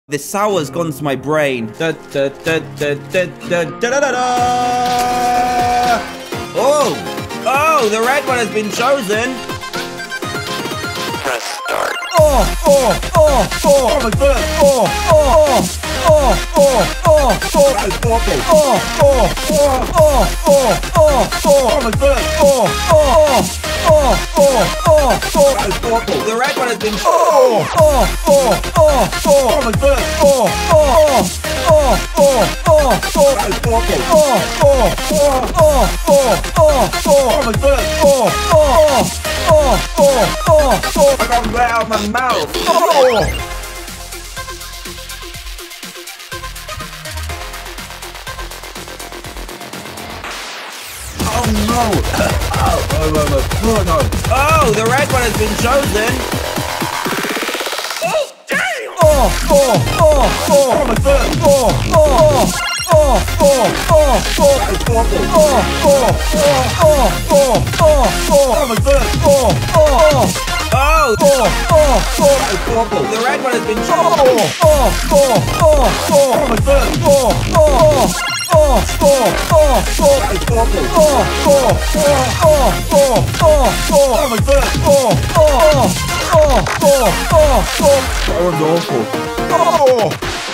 The sour's gone to my brain. Oh! Oh, the red one has been chosen. Press start. Oh my god! That is awful! Oh my god! That is awful! The red one has been Oh my god! That is awful! Oh my god! I got that out of my mouth! Oh no! Oh no! Oh, the red one has been chosen. Oh damn! Oh my god! That is awful! Oh my god! Oh, That is awful! the red one has been chosen. Oh my god! That is awful! Oh my god! That was awful!